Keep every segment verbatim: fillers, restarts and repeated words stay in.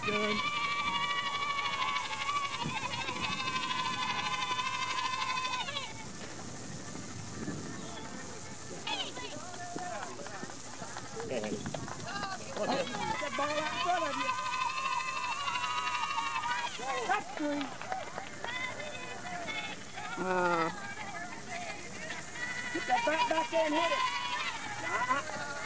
Good. That ball out in front of you. That's three. Uh, Get that bat back there and hit it. Uh-huh.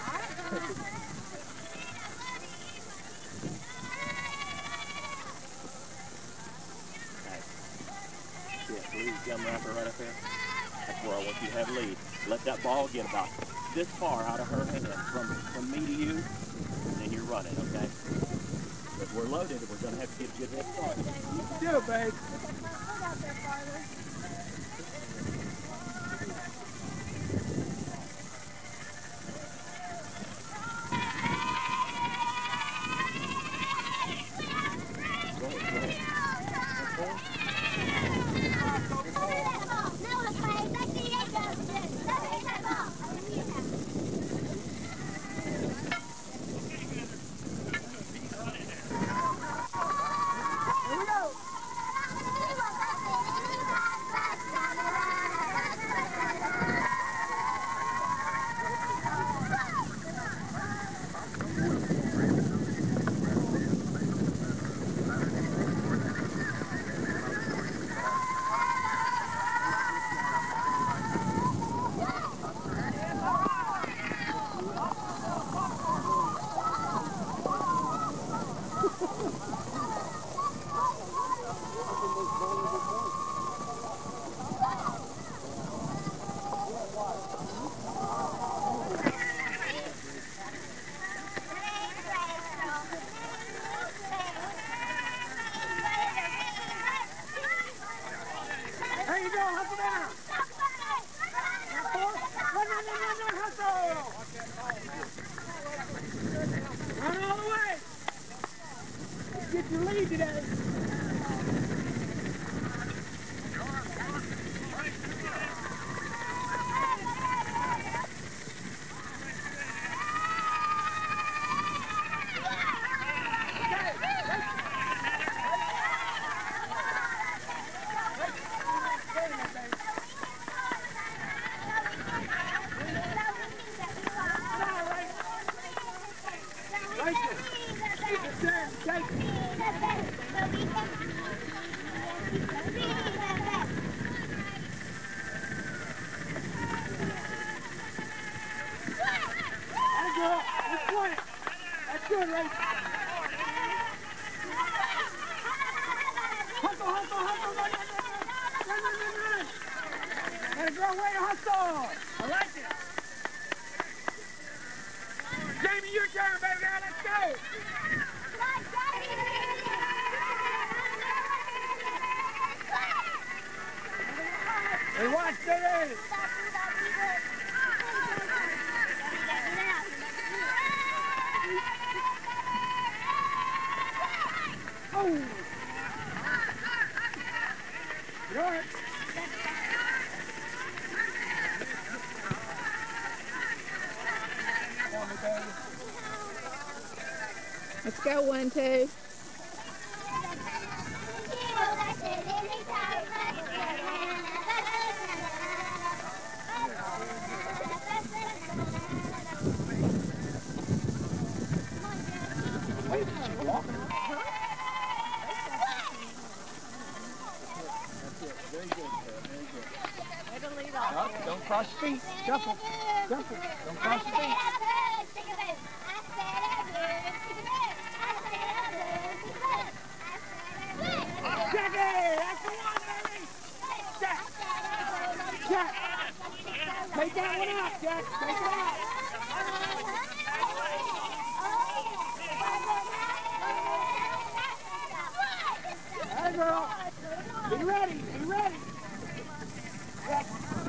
Yeah, Blue's gum wrapper right up there. That's where I want you to have lead. Let that ball get about this far out of her hand from, from me to you, and then you're running, okay? If we're loaded, we're going to have to get a good head start. Do it, babe. There you go, hustle down. Run, run, run, run, run, hustle. Run all the way. Let's get your lead today. That's good, Ray. Hustle, hustle, hustle, run, run, run, run, run, run, run. Gotta grow way to hustle. I like it. Jamie, your turn, baby girl. Let's go. Hey, watch, steady. Oh! You're it. let's go, one, two. Wait, she's walking. Very good, sir. Very good. Way to lead off. No, don't cross your feet. Shuffle. Shuffle. Don't cross your feet. Jackie! That's the one, baby! Jack! Jack! Make that one up, Jack! Make it up! Hey, girl! Be ready! Be ready! Jack.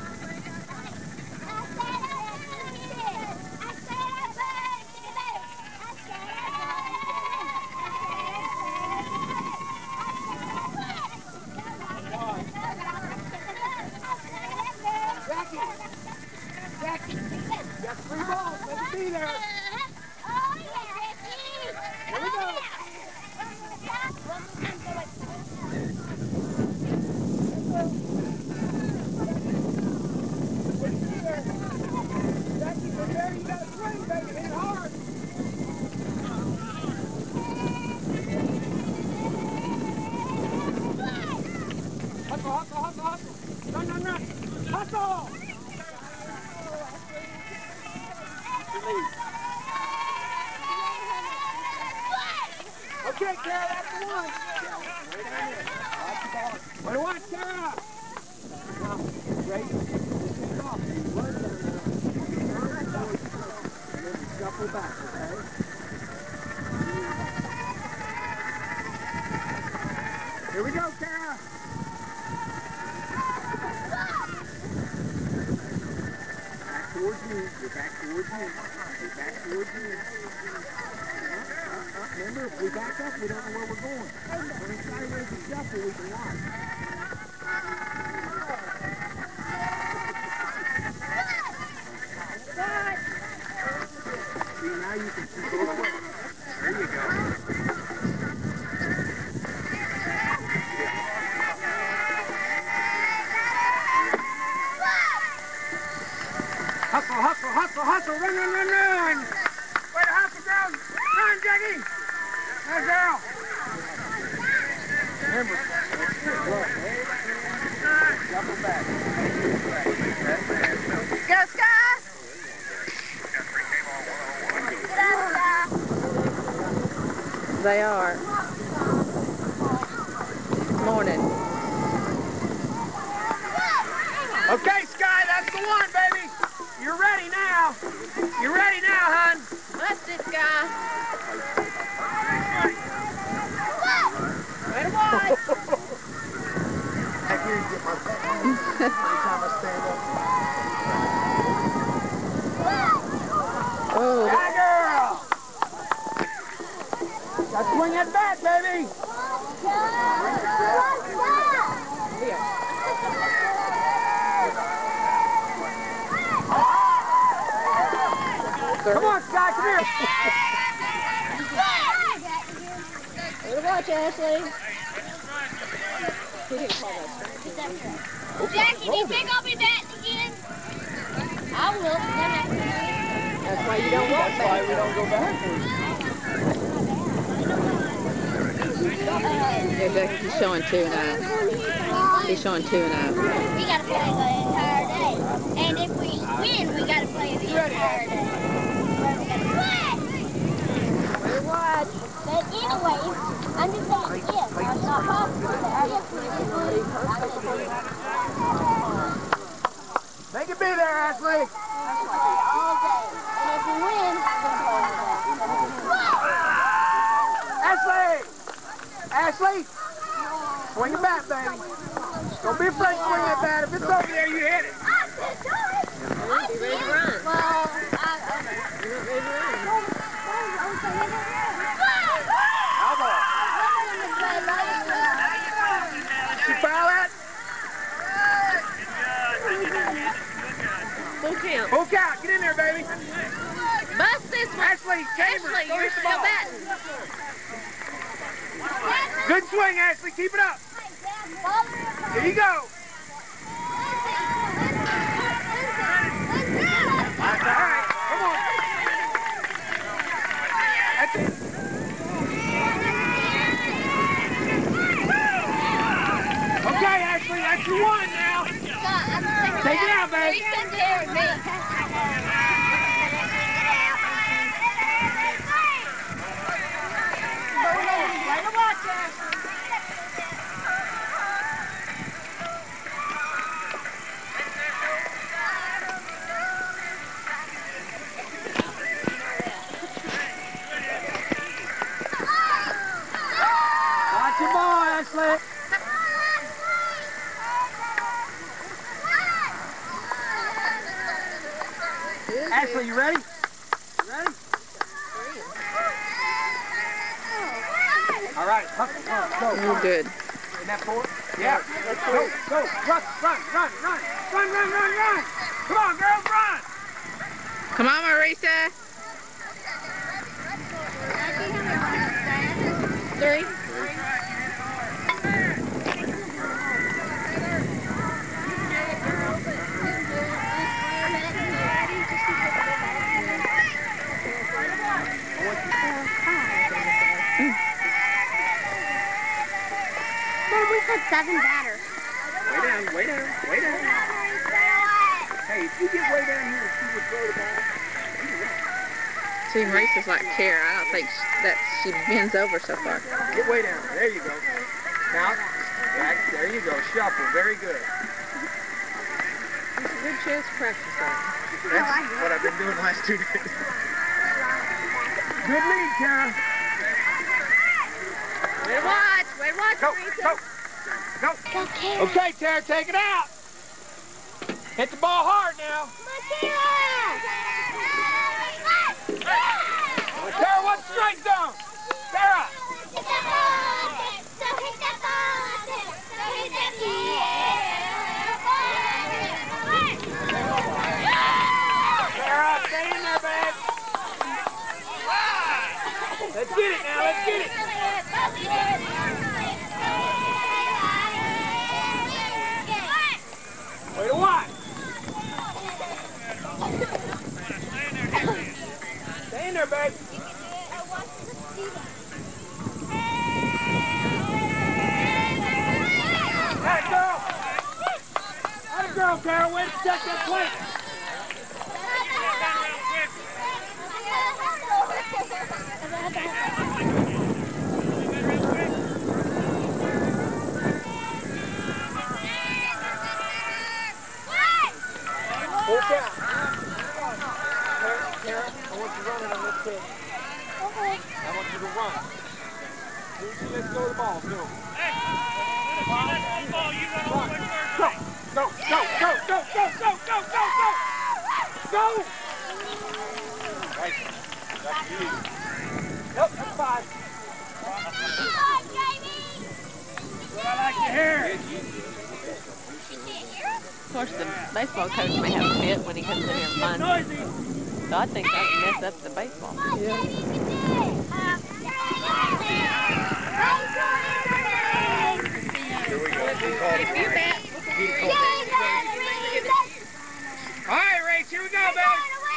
Jackie! Jackie! You got three balls. Let me be there. Oh, yeah, Ricky. Here we go. kick, Kara. That's the one. Way to watch, Kara. Now, Ray, just take off. You run down there. And then you shuffle back, okay? Here we go, Kara. Back towards you. You're back towards you. You're back towards you. Remember, if we back up, we don't know where we're going. When it's sideways and shuffle, we can watch. See, now you can see both ways. There you go. Hustle, hustle, hustle, hustle. Run, run, run, run. Way to hustle, girls. Run, Jackie. Good girl. Remember, double back. Go, Sky! They are. Morning. Okay, Sky, that's the one, baby. You're ready now. You're ready now, hon. That's it, Sky. Way to watch. I hear you get my back every time I stand up. Oh. Yeah, girl. Now swing that bat, baby. Come on, Sky, come here. Way to watch, Ashley. Jackie, do you think I'll be batting again? I will. That's why you don't walk That's why back. we don't go backwards. Yeah, Jackie, he's showing two and out. He's showing two and out. We gotta play the entire day. And if we win, we gotta play the entire day. Way to watch. But anyway, I'm just saying if. I'm not possible that if we win, Make it be there, Ashley. all day. And if we win, Ashley! Ashley! Swing the bat, baby. Don't be afraid to swing that bat. If it's over there, you hit it. Be ready to run. well, I, You're not ready to run. You foul that? Full count. Full count. Get in there, baby. Bust this one. Ashley, Chambers, Ashley, go you're hit the still ball. batting. Good swing, Ashley. Keep it up. Here you go. All right, come on. That's it. Okay, Ashley, that's your one now. Take it out, baby. Way to watch, Ashley. Watch your ball, Ashley. Ashley, you ready? You ready? All right, hustle, go, go. You're good. Isn't that four? Yeah. Go, go, run, run, run, run, run, run, run, run. Come on, girls, run. Come on, Marisa. Three. we had seven batters. Way down, way down, way down. Hey, if you get way down here and she would throw the ball, you win. See, Maurice is like Tara. I don't think sh that she bends over so far. Get way down. There you go. Now, Jack, there you go. Shuffle. Very good. It's a good chance to practice that. That's what I've been doing the last two days. Good lead, Tara. Way to watch. Way to watch, Go, Maurice. go, go. Okay, Tara, take it out. Hit the ball hard now. Tara, what's strike zone? Tara. Tara, stay in there, babe. Let's get it now, let's get it. Way to watch. Stay in there, babe. That girl. That girl, Tara. Way to check that plate. Hold down. Tara, I want you running on this pitch. Okay. I want you to run. As soon as she lets go of the ball, do it. Hey, ball, you run all the way first. Go, go, go, go, go, go, go, go, go, go. Go. Right. That's you. Nope, that's five. Well, I like your hair. Of course, the baseball coach may have a fit when he comes in here and finds it. So I think that would mess up the baseball. Yeah. Here we go. If you bet. All right, Rach, here we go, baby.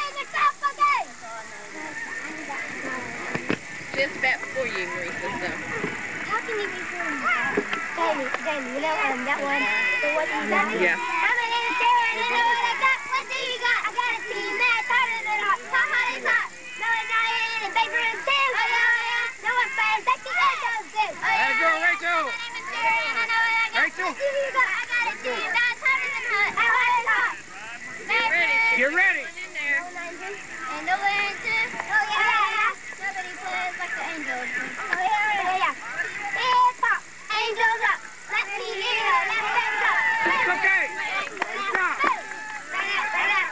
Just bet before you, Maurice, this stuff. How can you be doing that? Jamie, Jamie, you know um, that one, the one you got? Yeah. I'm an engineer, and you know what I got? What do you got? I got a team that's harder than hot. How hot is hot? No, it's not in it. Paper and tin. Oh, yeah, no one's fast. That's the way it goes, too. There you go, Rachel. Rachel. What do you got? I got a team that's harder than hot. How hot is hot? Get ready. Get ready. And no one in two. Oh, yeah, yeah. Nobody plays like the Angels. Oh, yeah, yeah. Hip hop. Angels up. Let me hear her. Let's stand up. It's okay. Stop. Stand up, stand up.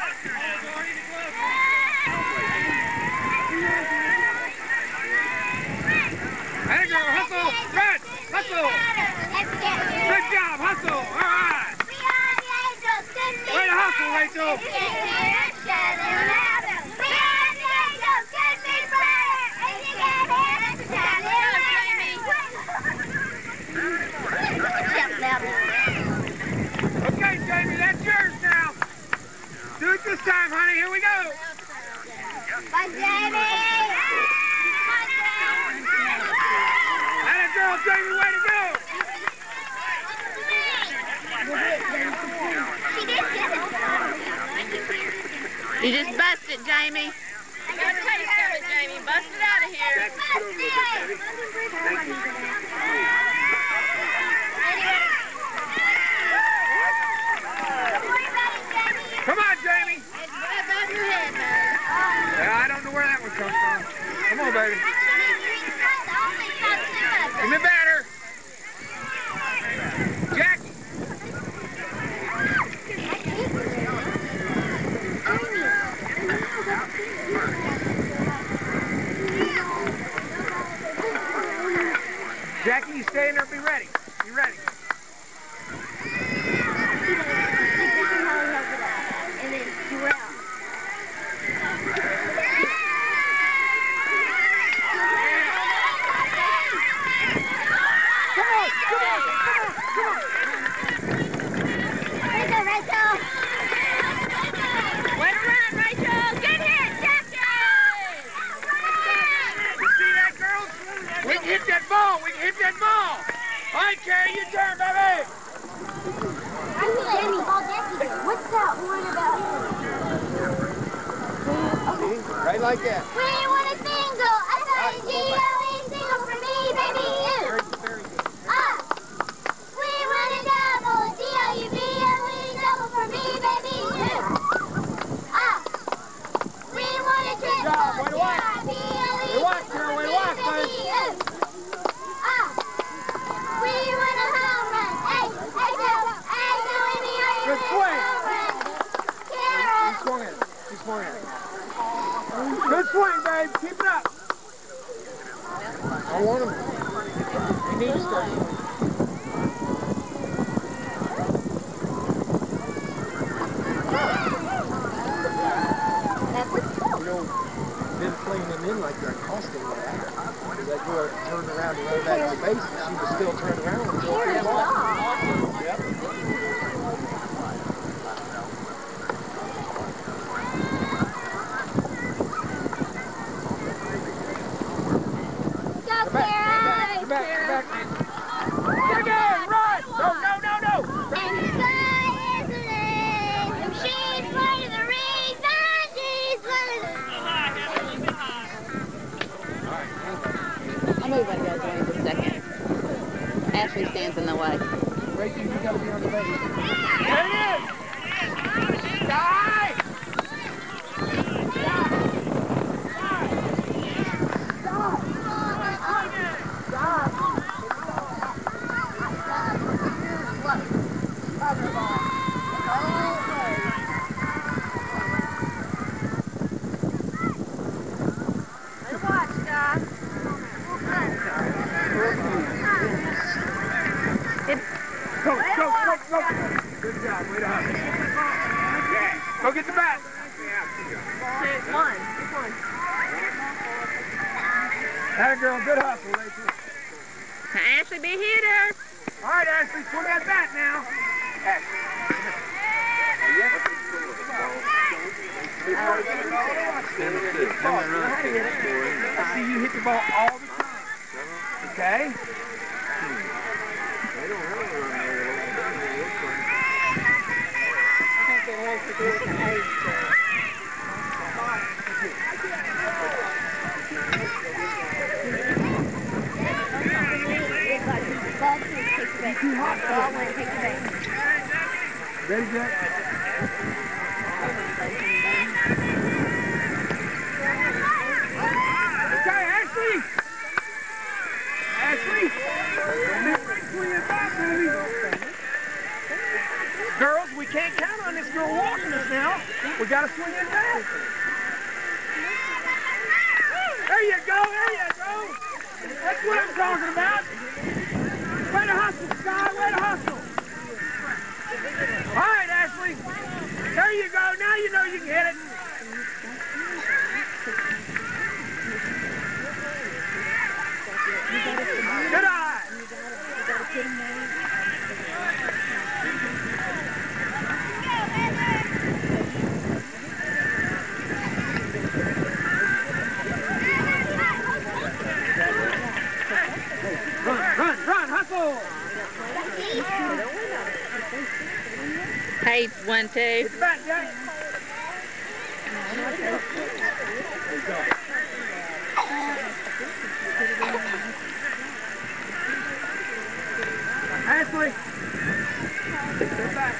There you go. Hustle. Run. Hustle. Good job. Hustle. All right. We are the Angels. Way to hustle, Rachel. We are the Angels. Good big brother. And you got Okay, Jamie, that's yours now. Do it this time, honey. Here we go. Bye, Jamie. That a girl, Jamie. Way to go. She did get it. You just bust it, Jamie. You got a taste of it, Jamie. Bust it out of here. Come on, Jamie. Yeah, I don't know where that one comes from. Come on, baby. Give me batter. Jackie. Jackie, you stay in there and be ready. Be ready. And then Joel. Come on, come on, come on, come on. Rachel, Rachel. Way to run, Rachel. Get hit, Jackie. You see that, girls? We can hit that ball. We can hit that ball. All right, Carrie, your turn, baby. Jamie, what's that one about? Okay. Right like that. We want a single. I thought a G L E single for me, baby. Very, very good. Ah. We want a double. D O U B L E double for me, baby. Ah. We want a triple. Good job. Way to watch. D I B L E Way to watch, girl. Way to watch, bud. Ah. We want a home run. Hey, hey, go. Hey, go, Amy. Good swing. Carol. He swung it. He swung it. Good swing, babe. Keep it up. I want him. He needs to start. You know, them playing him in like they're costing that. That girl turned around and ran back to the base, and she was still turning around until it came off. Yep. Go, Kara! Come back, come back. Again, run! No, no, no, no! And the sky is the name. If she's one of the reasons, she's one of the... I'll move that guys away just a second. Ashley stands in the way. Gracie, you gotta be on the base. There it is! Die! Go, go, go, go! Good job, way to hustle. Yeah. Go get the bat. One. That a girl, good hustle, Rachel. Now, Ashley, be hitter. All right, Ashley, swing that bat now. I see you hit the ball all the time. Okay? Ready, Jack? Okay, Ashley! Ashley! Swing it back, baby! Girls, we can't count on this girl walking us now. We gotta swing it back. There you go, there you go. That's what I'm talking about. Way to hustle, Sky, way to hustle. All right, Ashley. There you go. Now you know you can hit it. Good eye. Run, run, run, hustle. Hey, one, two. Get the bat, Jack. Ashley. Get back.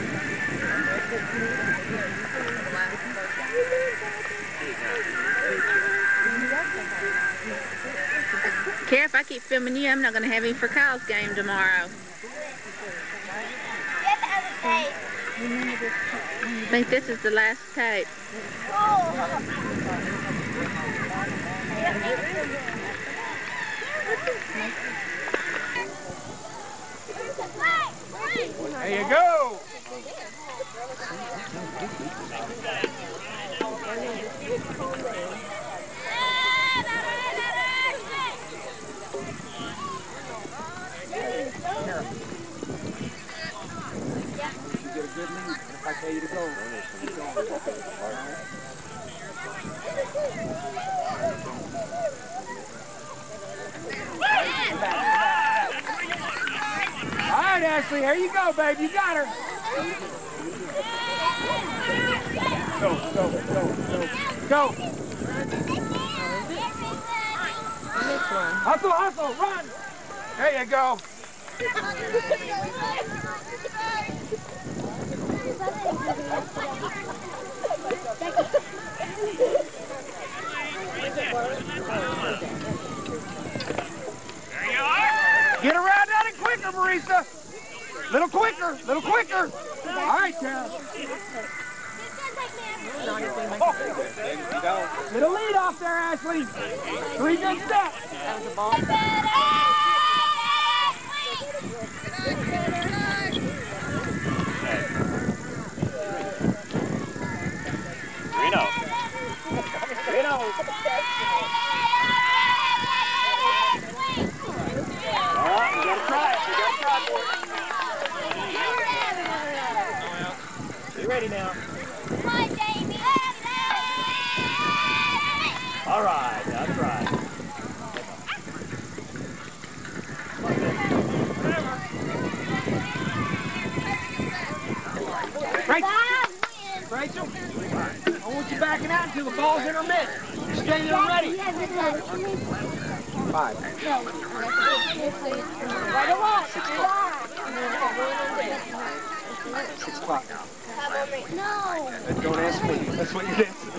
Care if I keep filming you, I'm not going to have him for Kyle's game tomorrow. Get the other tape. I think this is the last tape. There you go. Good lead if I tell you to go. All right, Ashley, here you go, babe. You got her. Go, go, go, go. Go. This one. Hustle, hustle, run. There you go. Get around that and quicker, Marisa. Little quicker, little quicker. All right, Tara. Oh. Little lead off there, Ashley. Three good steps. That was a ball. Reno. Reno. All right, you gotta try it. You gotta try for it. Be ready now. Come on, Jamie. All right, that's right. Rachel, Rachel, I want you backing out until the ball's in her mitt. You're staying there ready. Five. Six o'clock. No. Don't ask me. That's what you're dancing.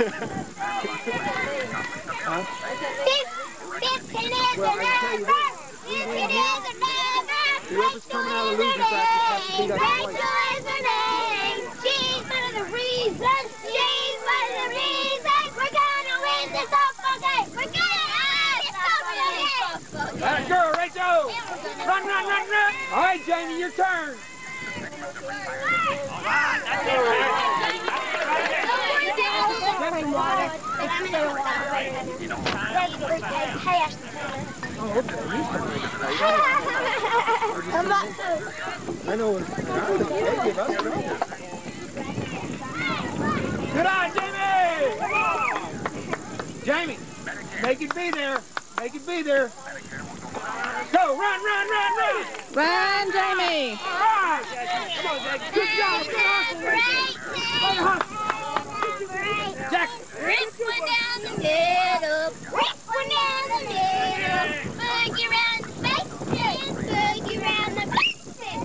Huh? Fifteen is the number. Fifteen is the number. Whoever's coming out of the loser bracket has to beat us twice. Rachel is her name. She's one of the reasons. She's one of the reasons we're gonna win this softball game. We're gonna win this softball game. That girl, Rachel. Run, run, run, run. All right, Jamie, your turn. I know. They give us trouble. Good eye, Jamie! Jamie, make it be there. Make it be there. Go, run, run, run, run! Run, Jamie! All right! Come on, Jamie. Good job. Good hustle. Jackson. Rip one down the middle. Rip one down the middle. Boogie round the bases. Boogie round the bases.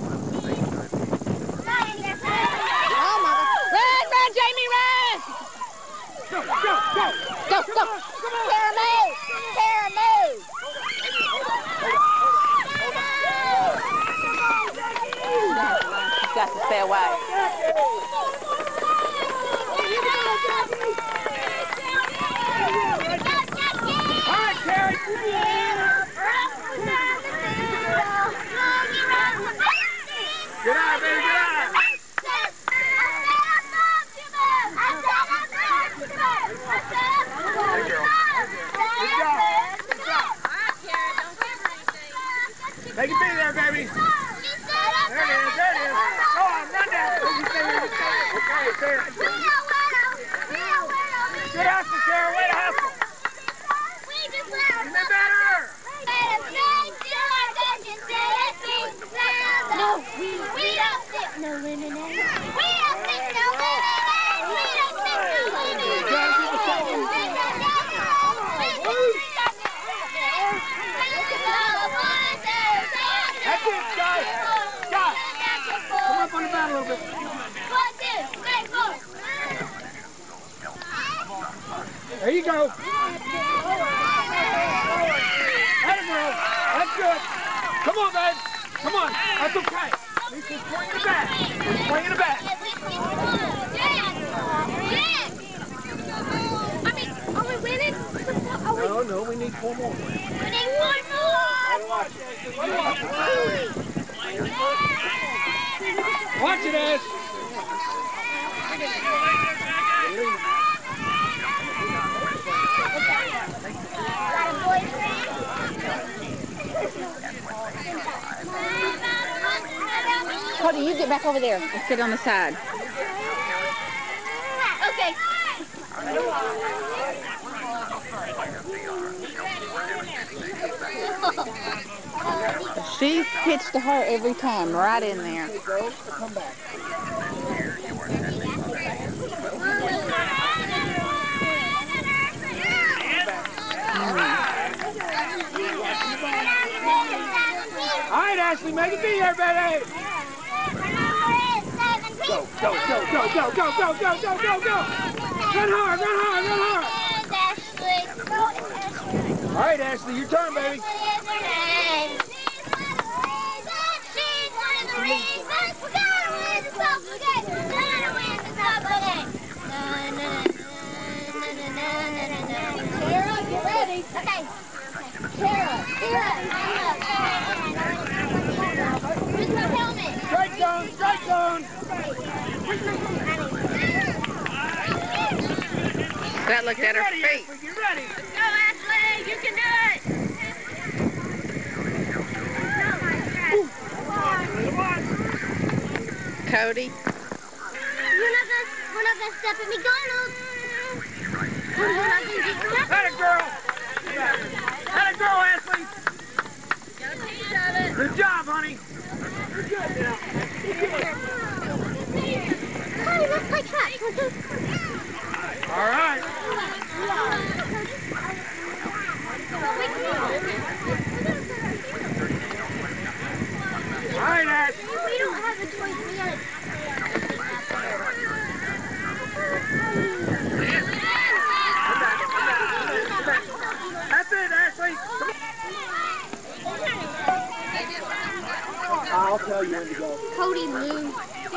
Oh, mother. Run, run, Jamie, run! Go, go, go! Go, go! Tara, move! Tara, move! She's got to stay away. All right, Terry. Good eye, baby, good eye. Make it be there, baby. There it is, there it is. Go on, run down. Okay, Sarah. Good hustle, Sarah. Way to hustle. Even better. No, we, we don't think no lemonade. We don't think no lemonade. We don't think no lemonade. That's it, guys. Guys, come up on the bat a little bit. One, two, three, four. There you go. Atta girl. That's good. Come on, babe. Come on. That's okay. At least we're swinging the bat. We're swinging the bat. I mean, are we winning? Are we? No, no, we need four more. We need one more. Watch it, Ash. Cody, you get back over there and sit on the side. Okay. She's pitched to her every time, right in there. Come back. All right, Ashley, make it be there, baby. Go, go, go, go, go, go, go, go, go, go, go. Run hard, run hard, run hard. All right, Ashley, your turn, baby. She's one of the reasons we're gonna win the Purple Game. Gonna win the Purple Game. Na na na na na na na na. Sarah, get ready. Okay. Sarah, Sarah, where's my helmet? Strike zone, strike zone. Where's my helmet? That looked at her Ready, feet. Ashley, get ready. Go, Ashley, you can do it. Cody. We're not gonna, we're not gonna step at McDonald's. We're not gonna get stuck. Had it, girl. Had it, girl, Ashley. Good job, honey. You're good now. Honey, let's play track. All right. All right, Ash. We don't have a choice. We gotta... That's it, Ashley. I'll tell you when to go. Cody, move.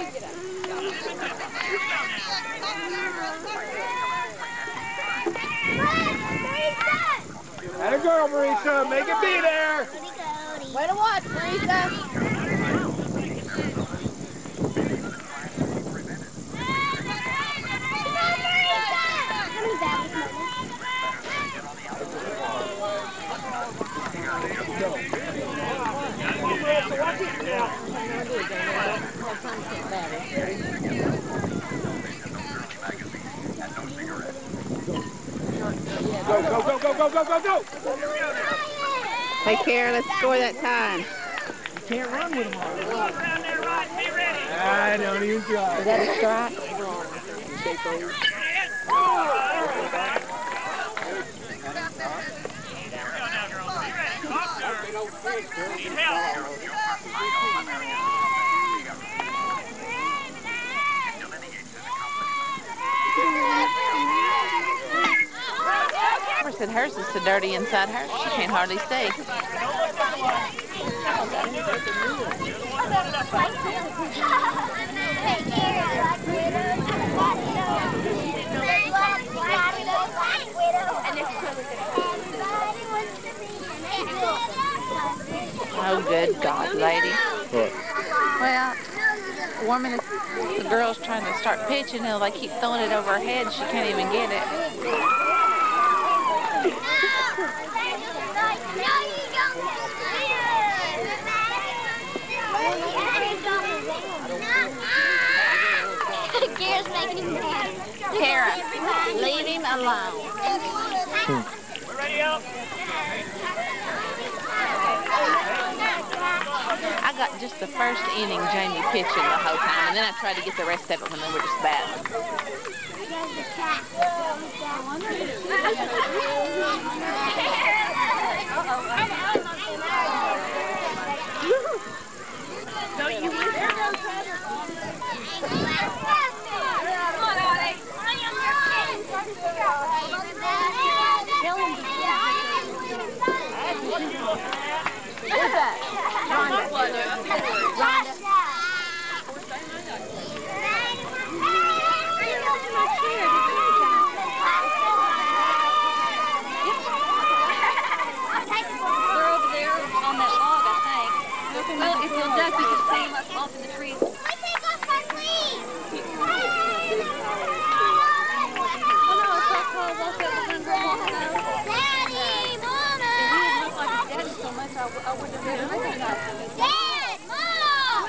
Had a girl, Marisa. Make it be there. Way to watch, Marisa. Go, go, go, go, go, go, go, go. Hey, Kara, let's score that time. You can't run with them all. I don't even try. Is that a strike? Said hers is so dirty inside her, she can't hardly stay. Oh, good God, lady. What? Well, the woman is, the girl's trying to start pitching, and they keep throwing it over her head, she can't even get it. Kara, leave him alone. I got just the first inning Jamie pitching the whole time, and then I tried to get the rest of it when they were just batting. No, you wish. Who's that? Rhonda. Rhonda. They're over there on that log, I think. Well, if you'll duck, you can see them up off in the trees. I take off my sleeve. Oh, no, it's that tall walk up and go walking over. Daddy, Mama. If he didn't look like his daddy so much, I, w I wouldn't have really recognized him. Dad, Mom.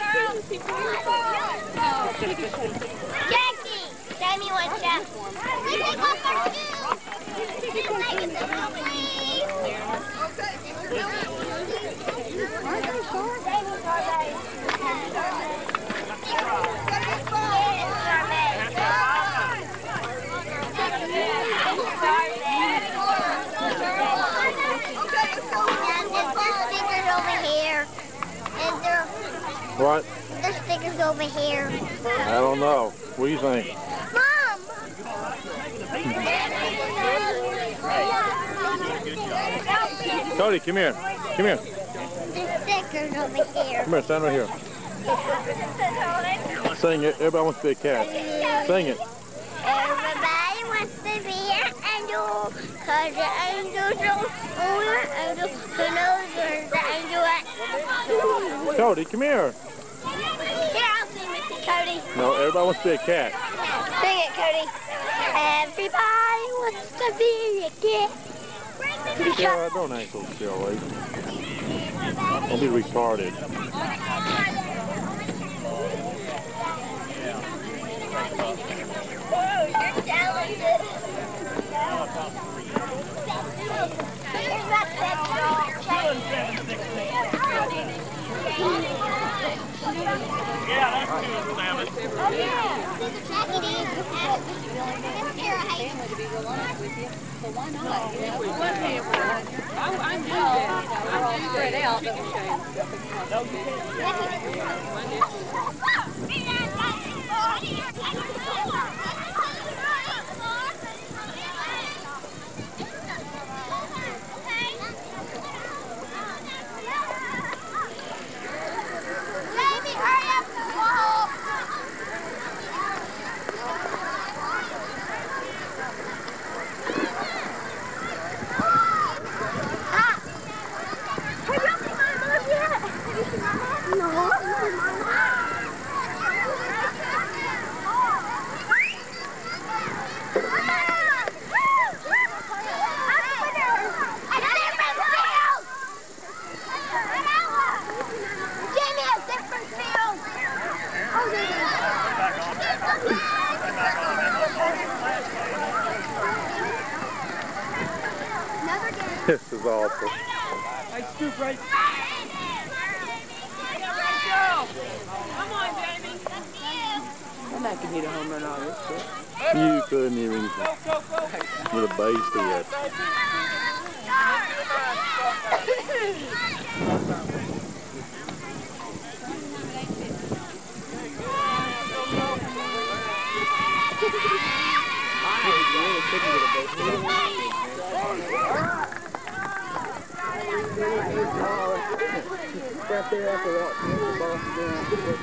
Jackie, Jamie wants you. We take off our shoes. Take it to the sleeve. Why are they short? Over here. What? The sticker's over here. I don't know. What do you think? Mom! Cody, come here. Come here. The sticker's over here. Come here, stand right here. Sing it. Everybody wants to be a cat. Sing it. Everybody wants to be an angel, cause the angels don't own an angel, who knows where the angel at. Cody, come here. Here, I'll sing with you, Cody. No, everybody wants to be a cat. Sing it, Cody. Everybody wants to be a cat. Sarah, don't act so silly. Don't be retarded. Whoa, you're talented. Here's that Yeah, that's two, Salmon. Oh, yeah. Jackie, do you have here, hey? So why not? You know, I, I knew that. I knew spread out. But Baby, hurry up and walk. Have you seen my mom yet? Have you seen my mom? No, I've seen my mom. Jamie has different fields. Oh, another game. This is awful. I stoop right. Come on, baby. I'm not gonna hit a home run all this shit. You couldn't even Go, go, go. with a base hit. Right there after that, the ball down.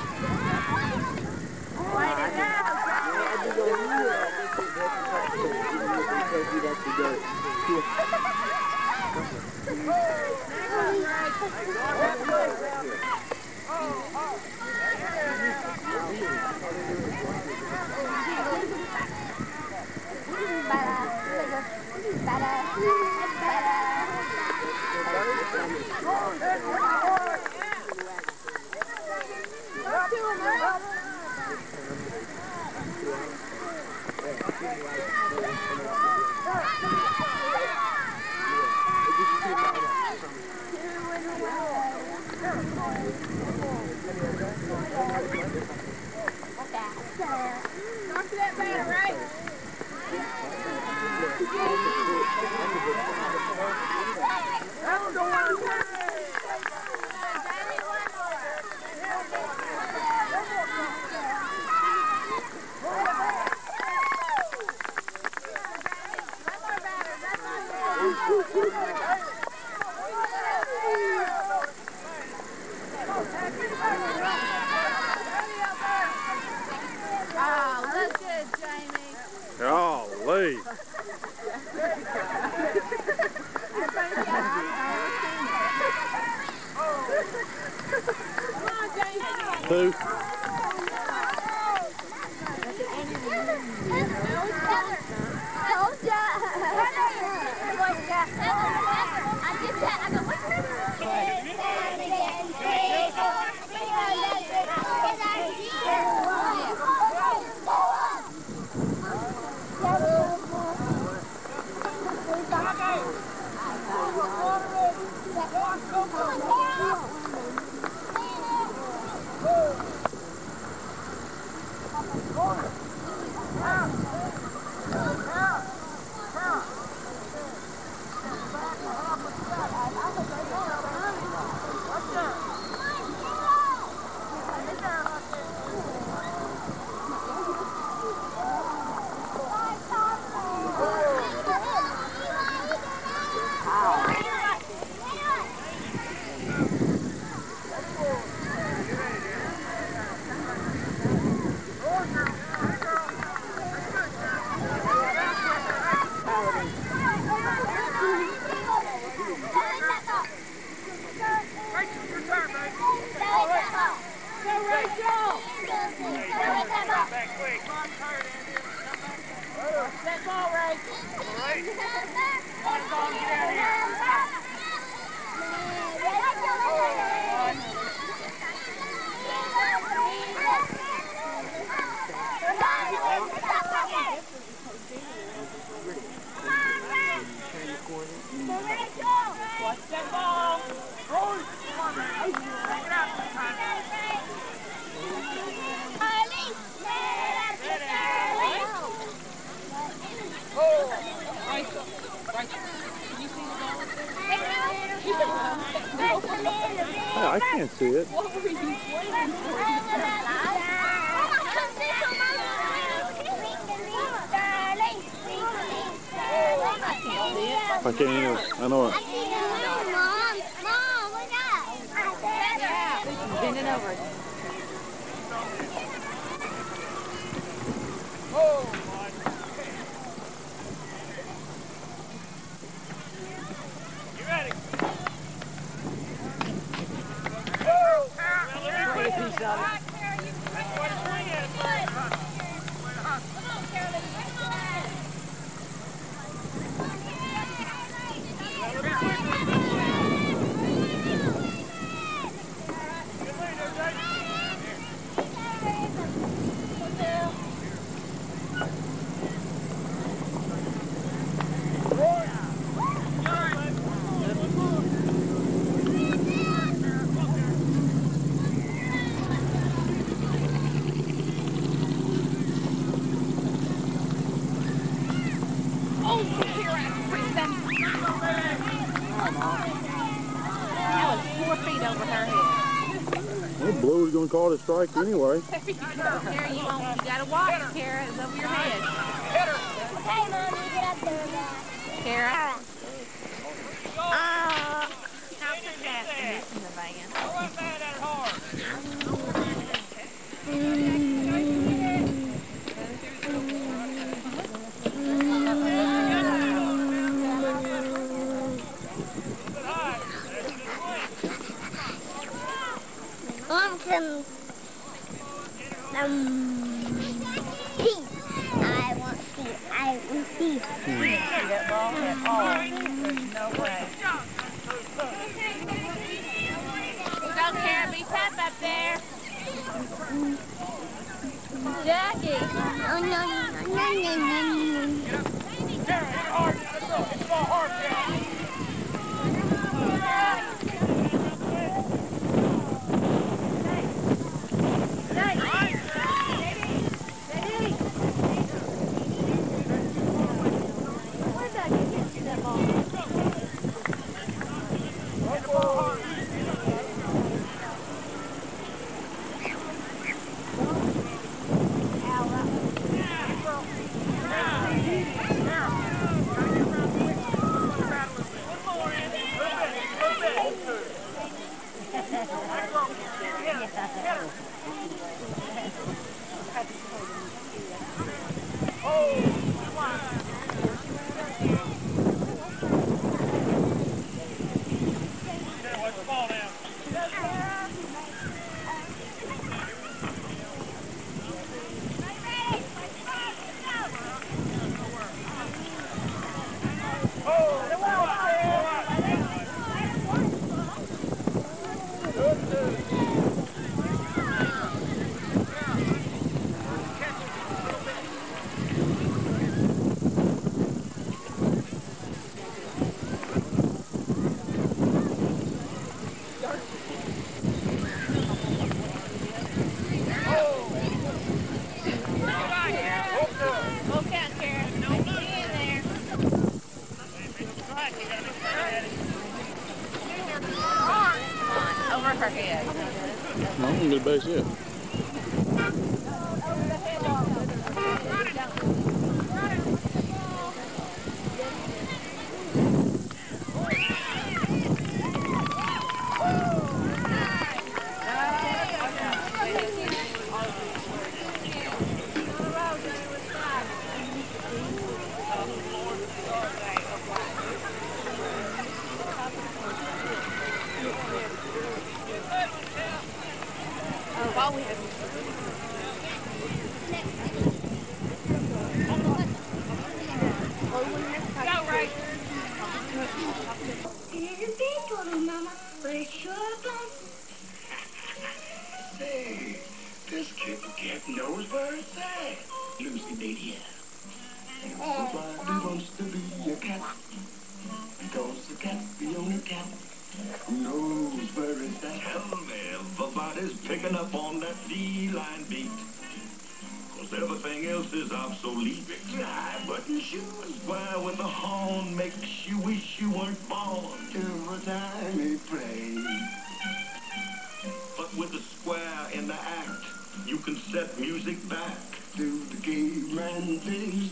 Golly. Two. Oh, I can't see it. What were you waiting for? I can't either. I know it. Mom, Mom, look up. Yeah. Bending over. You ready? Great piece of it. That's what it's ring at. Come on, Carolyn. That was four feet over her head. Well, Blue was going to call it a strike anyway. There you go. Kara, you, won't, you gotta watch, Kara. It's over your head. Hey, Mom, you get up there, guys. Kara. Ah. Not for that. In the van. Go up there, that hard. Mom can um see. I want to see. I want to see. That ball at all. There's no way. Go, Kara. Be tough up there. Jackie. Oh no no no no no no. Kara, hit it hard. Let's go. Hit the ball hard, Kara. Her head. No, I'm going to get a base hit. While we have go right. It is a big one, Mama, but it's sure fun. Say, this kitty cat knows where it's at. Lucy, baby, everybody wants to be a cat because the cat's the only cat Who knows where it's at? Tell me, everybody's picking up on that feline beat. Cause everything else is obsolete. Fly button shoes, square with a horn makes you wish you weren't born. Every time he plays. But with the square in the act, you can set music back to the caveman days.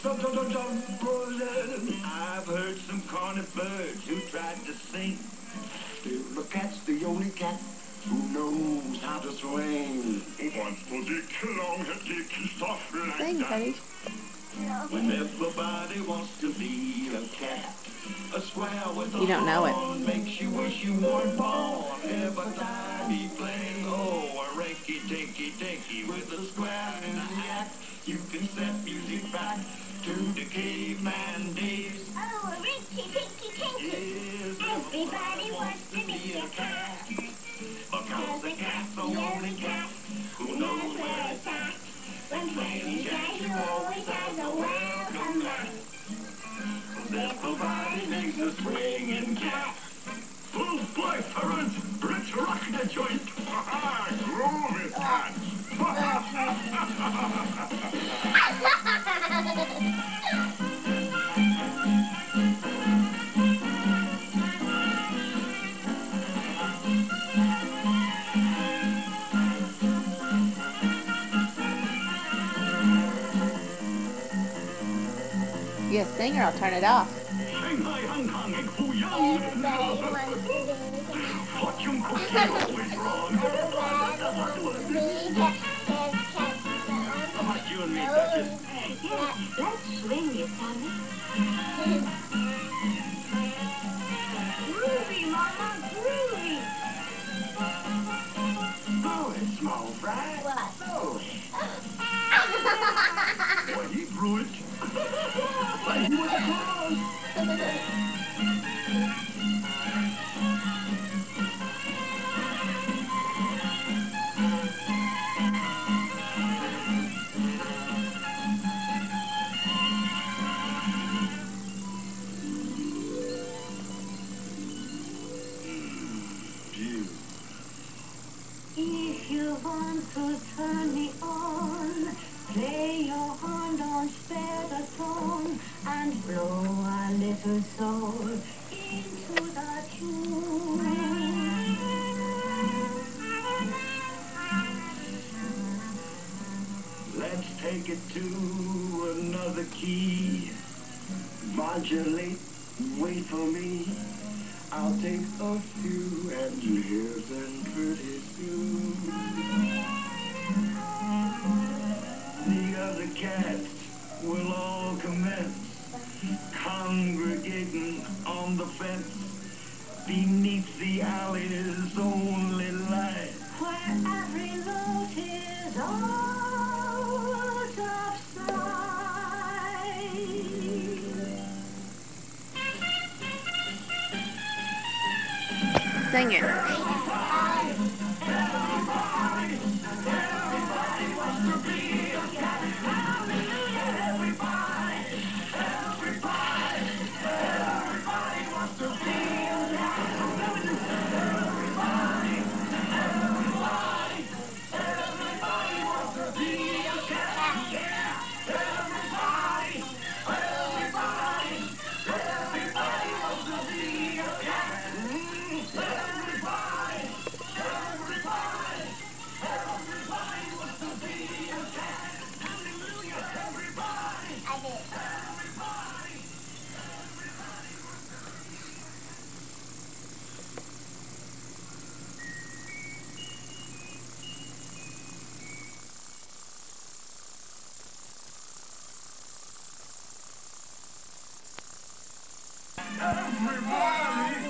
I've heard some corny birds who tried to sing. Still, the cat's the only cat who knows how to swing. Once for dick, long head dick, stuff like Sing, that. Cody. When everybody wants to be a cat, a square with a You don't know it. horn makes you wish you weren't born. Every time he plays, oh, a rinky tinky tinky with a square in the act, you can set music back to the caveman days. Oh, a rinky tinky tinky. Yes, Everybody wants to be a cat. because the cat's the only cat who knows where it's at. When playing cat, you always have a welcome mat. Everybody makes a swinging cat. Full boyfriend, Rich rock the joint. Groovy cat. You sing or I'll turn it off. Shanghai, Hong Kong, and Fuyang. Everybody wants to be a Fortune cookie always wrong. cat. How about you and me, Duchess? Yeah, let's swing you, Tommy. Groovy, Mama, groovy. Blow it, small fry. What? Blow it. Boy, he blew it. Like he was a clown. If you want to turn me on, play your hand on spare the tone and blow a little soul into the tune. Let's take it to another key. Modulate, wait for me. I'll take a few and here's them pretty soon. The other cats will all commence congregating on the fence beneath the alley's only light. Where every note is out of sight. Sing it. Everybody,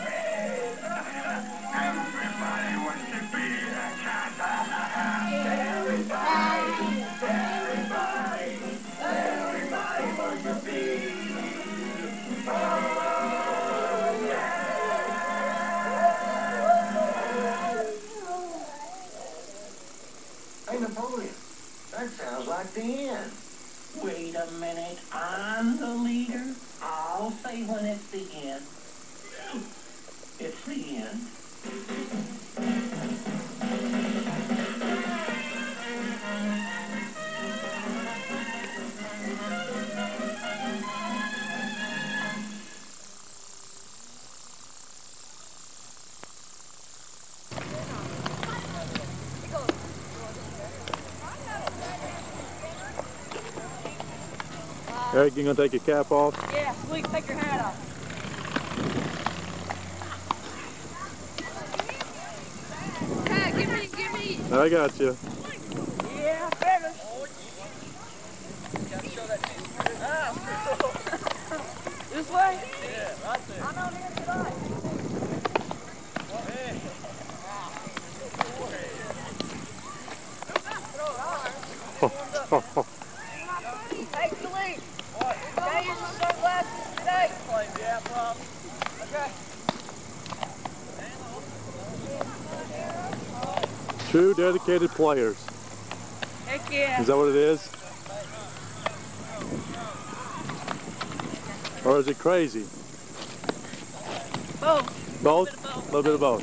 everybody wants to be a cat. Everybody, everybody, everybody wants to be. Oh, yeah. Hey, Napoleon, that sounds like the end. Wait a minute, I'm the leader. I'll say when it's the end. It's the end. hand. Eric, you gonna take your cap off? Yeah, Sweet, take your hat off. Hey, give me, give me. I got you. Yeah, better. This way? Yeah, right there. I'm out here tonight. Hey, Sweet. What? Can I use my sunglasses today? Yeah, problem. Okay. True dedicated players. Heck yeah. Is that what it is? Or is it crazy? Both. Both? A little bit of both.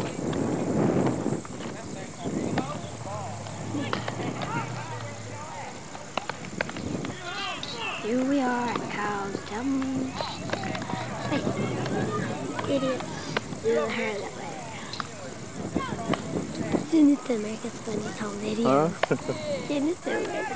Here we are at Kyle's Dummies. Hey, idiots. Do the hair that way. Send it to America's Funniest Home Video. Huh? Send it to America's.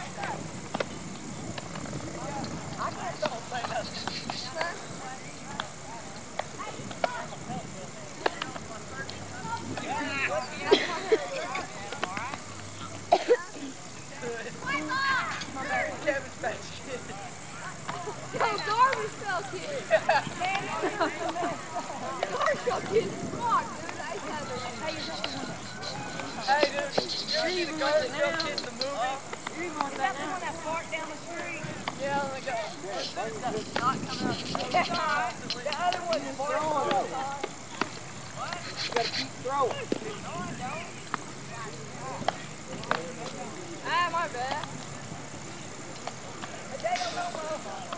Hey, dude, you ever see the Garbage Pail Kids, the movie? You even want that now? That fart down the street? Yeah, like that. That's not coming out. The other one's farting all the time. What? You gotta keep throwing. No, I don't. Ah, my bad. I take a little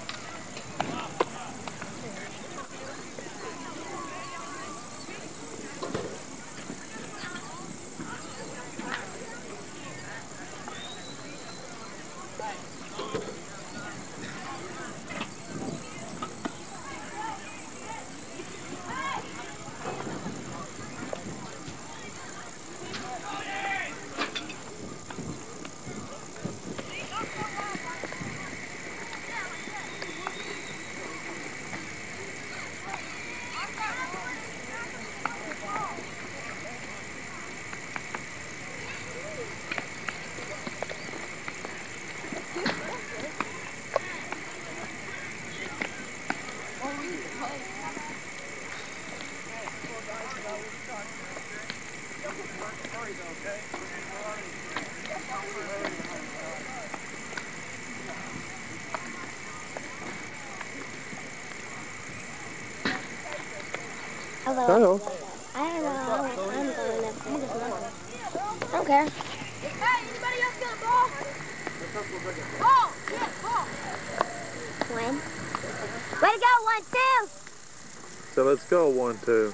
Hello. Hello. I don't know. I'm going up. I'm just nothing. I don't care. Hey, anybody else got a ball? Ball! Yeah, ball! When? Way to go, one, two! So let's go, one, two.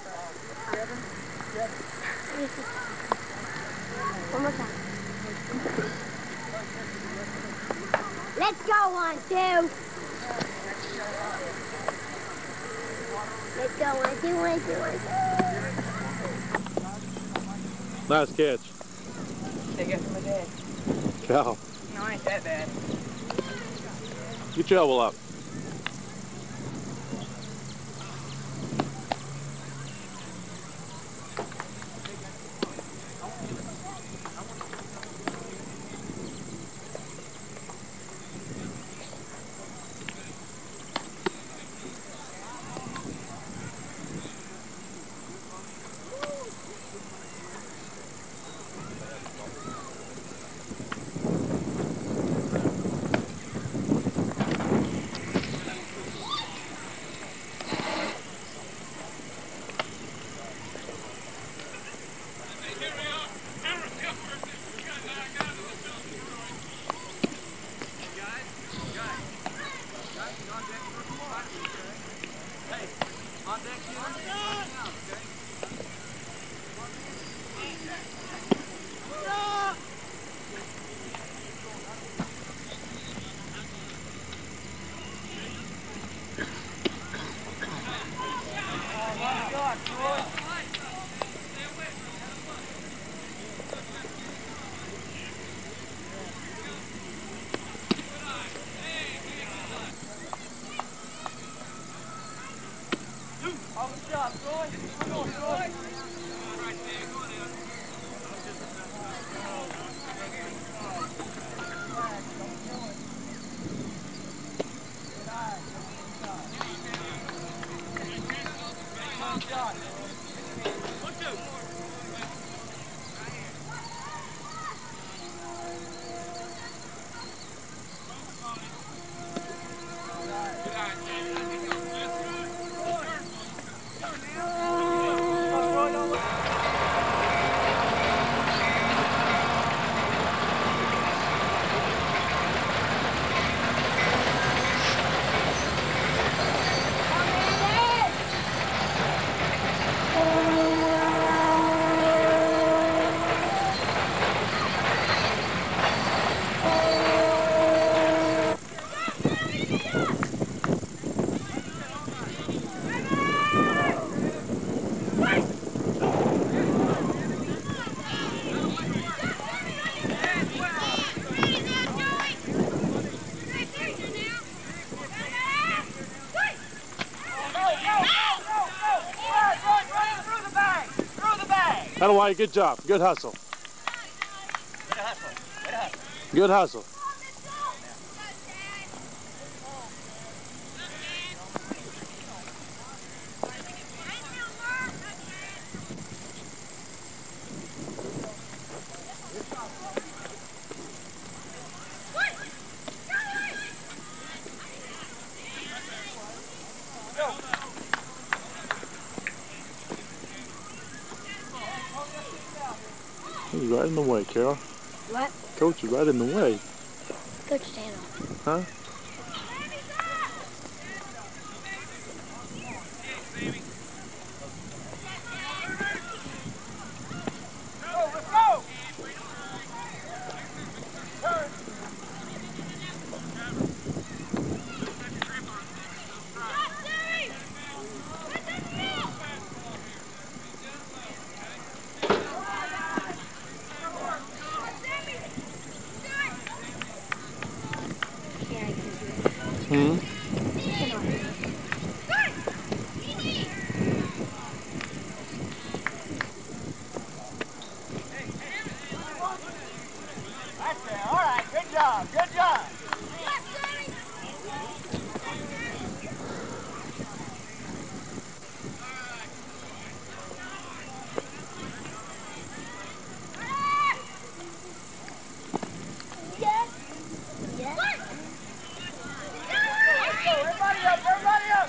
One more time. Let's go, one, two! Let's go, one, two, one, two, one, two. Nice catch. Take it from my dad. Cow. No, ain't that bad. Get your elbow up. That'll why, good job. Good hustle. Good hustle. Good hustle. Good hustle. He's right in the way, Carol. What? Coach is right in the way. Coach, stand off. Huh? Hmm? That's it. All right. Good job. Good job. Yes. Yes. Everybody up. Everybody up.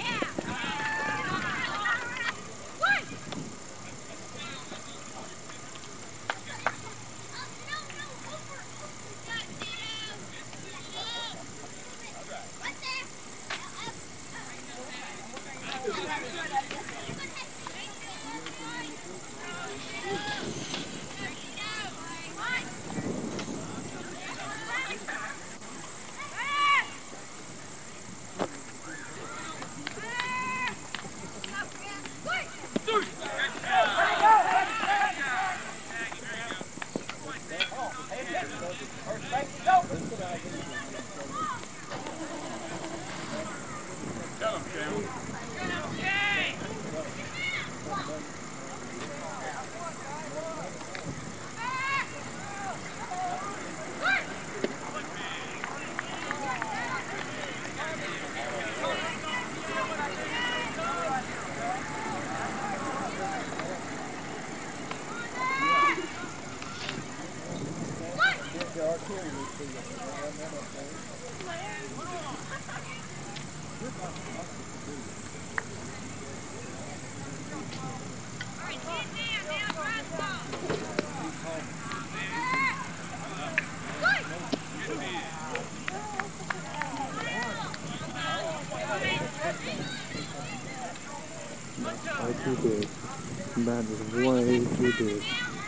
Way too big. That is way too big.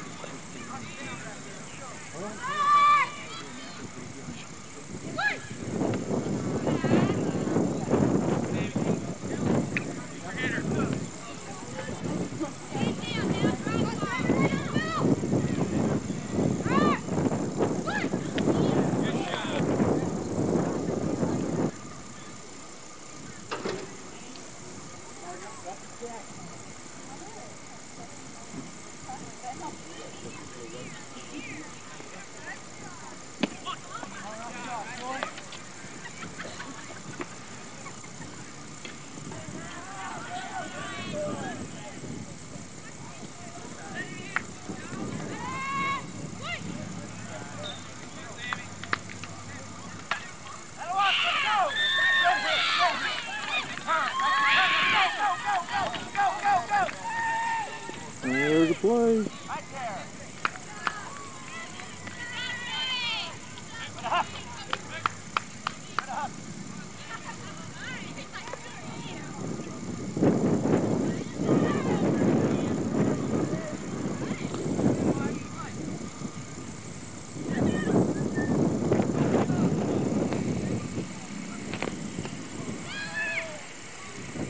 There's a play. Right there.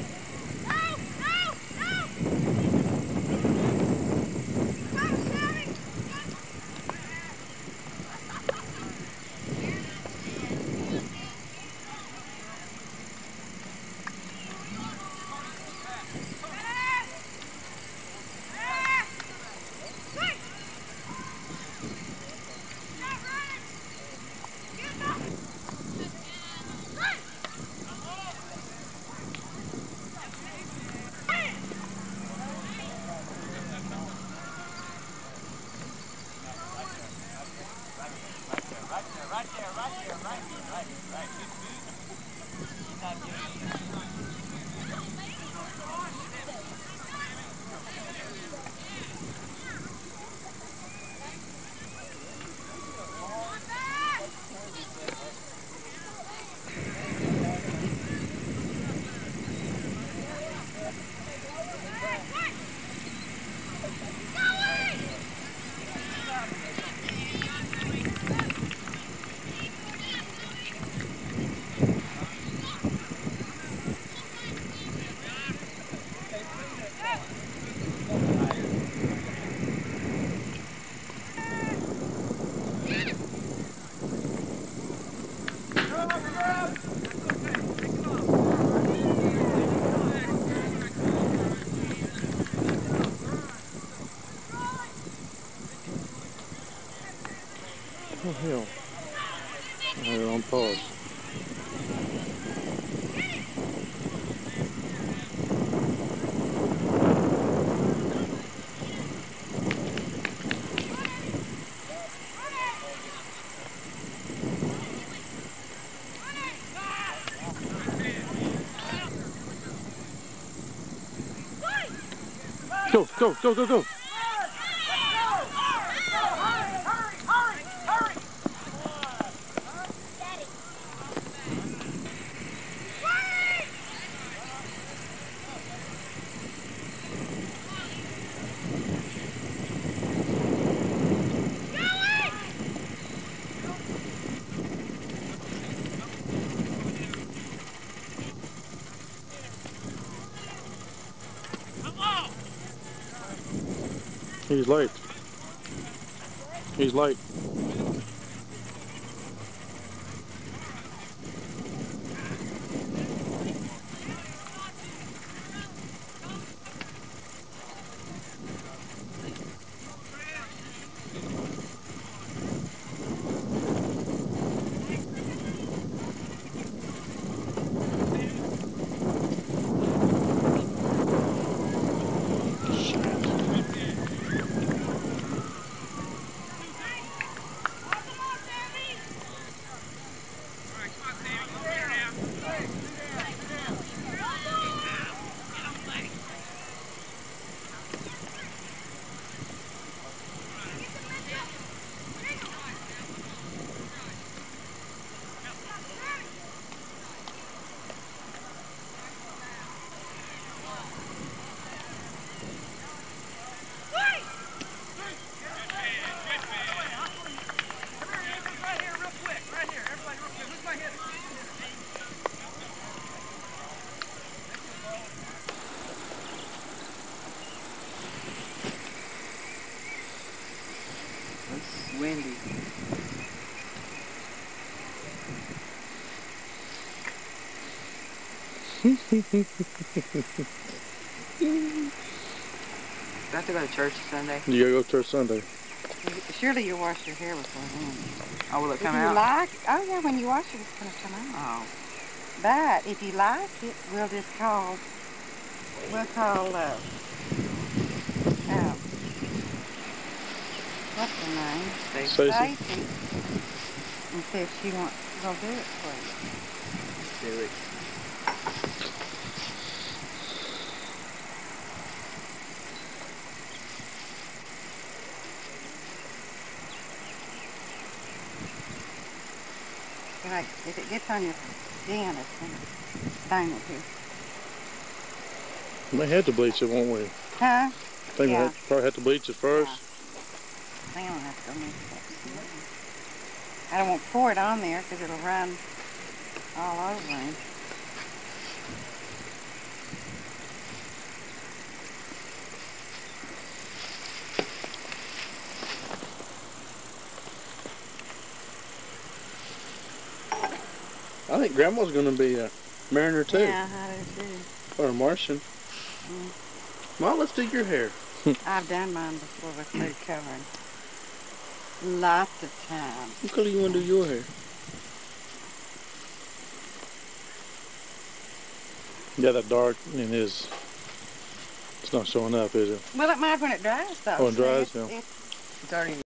Go, go, go! Oh, hell. They're on pause. Go, go, go, go, go. He's late. He's late. It's windy. Do I have to go to church Sunday? You gotta go to church Sunday. Surely you wash your hair before then. Oh, will it come if out? you like, oh yeah, when you wash it, it's going to come out. Oh. But if you like it, we'll just call, we'll call, uh, uh, what's her name? Stacy. Stacy. And see if she wants to go do it for you. Do it. Like, if it gets on your skin, it's going to stain it here. We may have to bleach it, won't we? Huh? I think Yeah. we'll probably have to bleach it first. Yeah. Then we'll have to go mix that. I don't want to pour it on there because it'll run all over him. I think Grandma's going to be a Mariner too. Yeah, I do too. Or a Martian. Mm. Mom, let's do your hair. I've done mine before with food covering. Lots of times. What color you want to do your hair? Yeah, that dark in his, it's not showing up, is it? Well, it might when it dries though. Oh, it dries, See, yeah. it's, It's already